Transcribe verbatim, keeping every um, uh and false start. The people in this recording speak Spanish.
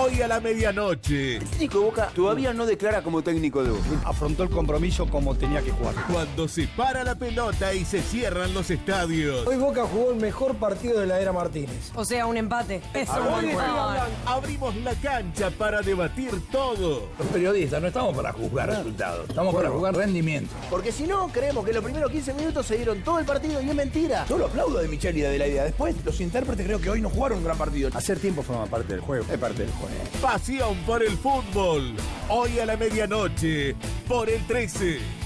Hoy a la medianoche. El técnico de Boca todavía no declara como técnico de Boca. Afrontó el compromiso como tenía que jugar. Cuando se para la pelota y se cierran los estadios. Hoy Boca jugó el mejor partido de la era Martínez. O sea, un empate. Eso Hoy no estoy hablando. Abrimos la cancha para debatir todo. Los periodistas no estamos para juzgar resultados, estamos para jugar rendimiento. Porque si no, creemos que los primeros quince minutos se dieron todo el partido y es mentira. Yo lo aplaudo de Micheli y de la idea. Después, los intérpretes creo que hoy no jugaron un gran partido. Hacer tiempo forma parte del juego. Es parte del juego. Pasión por el fútbol. Hoy a la medianoche por el trece.